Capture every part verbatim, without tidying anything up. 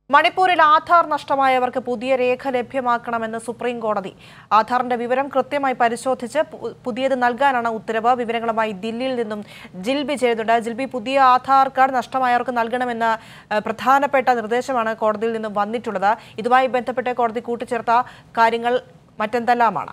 മണിപ്പൂരിൽ ആധാർ നഷ്ടമായവർക്ക് പുതിയ രേഖ ലഭ്യമാക്കണമെന്ന് സുപ്രീം കോടതി. ആധാറിന്റെ വിവരം കൃത്യമായി പരിശോധിച്ച് പുതിയത് നൽകാനാണ് ഉത്തരവ്. വിവരങ്ങളുമായി ദില്ലിയിൽ നിന്നും ജിൽബി ചേരുന്നുണ്ട്. ജിൽബി, പുതിയ ആധാർ കാർഡ് നഷ്ടമായവർക്ക് നൽകണമെന്ന പ്രധാനപ്പെട്ട നിർദ്ദേശമാണ് കോടതിയിൽ നിന്നും വന്നിട്ടുള്ളത്. ഇതുമായി ബന്ധപ്പെട്ട് കോടതി കൂട്ടിച്ചേർത്ത കാര്യങ്ങൾ മറ്റെന്തെല്ലാമാണ്?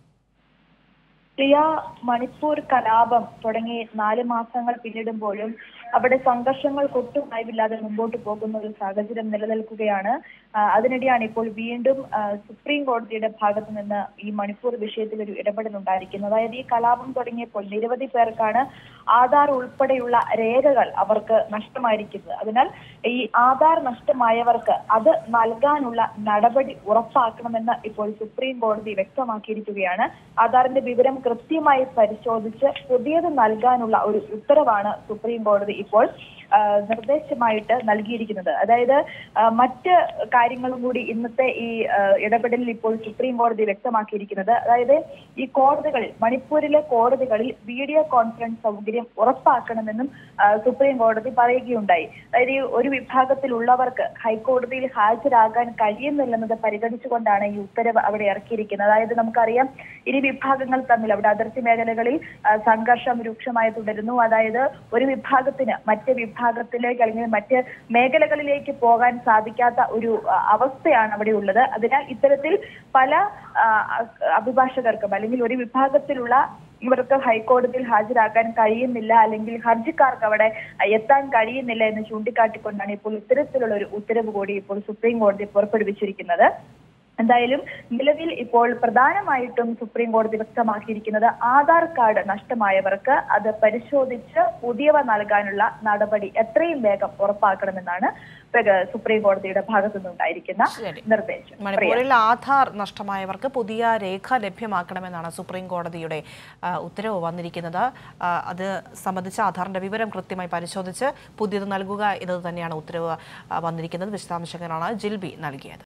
പ്രിയ, മണിപ്പൂർ കലാപം തുടങ്ങി നാല് മാസങ്ങൾ പിന്നിടുമ്പോഴും അവിടെ സംഘർഷങ്ങൾക്കൊട്ടും അയവില്ലാതെ മുമ്പോട്ട് പോകുന്ന ഒരു സാഹചര്യം നിലനിൽക്കുകയാണ്. അതിനിടെയാണ് ഇപ്പോൾ വീണ്ടും സുപ്രീം കോടതിയുടെ ഭാഗത്തു നിന്ന് ഈ മണിപ്പൂർ വിഷയത്തിൽ ഒരു ഇടപെടൽ ഉണ്ടായിരിക്കുന്നത്. അതായത് ഈ കലാപം തുടങ്ങിയപ്പോൾ നിരവധി പേർക്കാണ് ആധാർ ഉൾപ്പെടെയുള്ള രേഖകൾ അവർക്ക് നഷ്ടമായിരിക്കുന്നത്. അതിനാൽ ഈ ആധാർ നഷ്ടമായവർക്ക് അത് നൽകാനുള്ള നടപടി ഉറപ്പാക്കണമെന്ന് ഇപ്പോൾ സുപ്രീം കോടതി വ്യക്തമാക്കിയിരിക്കുകയാണ്. ആധാറിന്റെ വിവരം കൃത്യമായി പരിശോധിച്ച് പുതിയത് നൽകാനുള്ള ഒരു ഉത്തരവാണ് സുപ്രീം കോടതി ഇപ്പോൾ നിർദ്ദേശമായിട്ട് നൽകിയിരിക്കുന്നത്. അതായത് മറ്റ് കാര്യങ്ങളും കൂടി ഇന്നത്തെ ഈ ഇടപെടലിൽ ഇപ്പോൾ സുപ്രീം കോടതി വ്യക്തമാക്കിയിരിക്കുന്നത്. അതായത് ഈ കോടതികളിൽ മണിപ്പൂരിലെ കോടതികളിൽ വീഡിയോ കോൺഫറൻസ് സൗകര്യം ഉറപ്പാക്കണമെന്നും സുപ്രീം കോടതി പറയുകയുണ്ടായി. അതായത് ഈ ഒരു വിഭാഗത്തിലുള്ളവർക്ക് ഹൈക്കോടതിയിൽ ഹാജരാകാൻ കഴിയുന്നില്ലെന്നത് പരിഗണിച്ചുകൊണ്ടാണ് ഈ ഉത്തരവ് അവിടെ ഇറക്കിയിരിക്കുന്നത്. അതായത് നമുക്കറിയാം, ഇരു വിഭാഗങ്ങൾ തമ്മിൽ അവിടെ അതിർത്തി മേഖലകളിൽ സംഘർഷം രൂക്ഷമായി തുടരുന്നു. അതായത് ഒരു വിഭാഗത്തിന് മറ്റ് വിഭാഗത്തിലേക്ക് അല്ലെങ്കിൽ മറ്റ് മേഖലകളിലേക്ക് പോകാൻ സാധിക്കാത്ത ഒരു അവസ്ഥയാണ് അവിടെ ഉള്ളത്. അതിനാൽ ഇത്തരത്തിൽ പല അഭിഭാഷകർക്കും അല്ലെങ്കിൽ ഒരു വിഭാഗത്തിലുള്ള ഇവർക്ക് ഹൈക്കോടതിയിൽ ഹാജരാക്കാൻ കഴിയുന്നില്ല, അല്ലെങ്കിൽ ഹർജിക്കാർക്ക് അവിടെ എത്താൻ കഴിയുന്നില്ല എന്ന് ചൂണ്ടിക്കാട്ടിക്കൊണ്ടാണ് ഇപ്പോൾ ഇത്തരത്തിലുള്ള ഒരു ഉത്തരവ് കൂടി ഇപ്പോൾ സുപ്രീം കോടതി പുറപ്പെടുവിച്ചിരിക്കുന്നത്. എന്തായാലും നിലവിൽ ഇപ്പോൾ പ്രധാനമായിട്ടും സുപ്രീം കോടതി വ്യക്തമാക്കിയിരിക്കുന്നത് ആധാർ കാർഡ് നഷ്ടമായവർക്ക് അത് പരിശോധിച്ച് പുതിയവ നൽകാനുള്ള നടപടി എത്രയും വേഗം ഉറപ്പാക്കണമെന്നാണ് സുപ്രീം കോടതിയുടെ ഭാഗത്തു നിന്നുണ്ടായിരിക്കുന്ന നിർദ്ദേശം. മണിപ്പൂരിൽ ആധാർ നഷ്ടമായവർക്ക് പുതിയ രേഖ ലഭ്യമാക്കണമെന്നാണ് സുപ്രീം കോടതിയുടെ ഉത്തരവ് വന്നിരിക്കുന്നത്. അത് സംബന്ധിച്ച് ആധാറിന്റെ വിവരം കൃത്യമായി പരിശോധിച്ച് പുതിയത് നൽകുക എന്നത് തന്നെയാണ് ഉത്തരവ് വന്നിരിക്കുന്നത്. വിശദാംശങ്ങളാണ് ജിൽബി നൽകിയത്.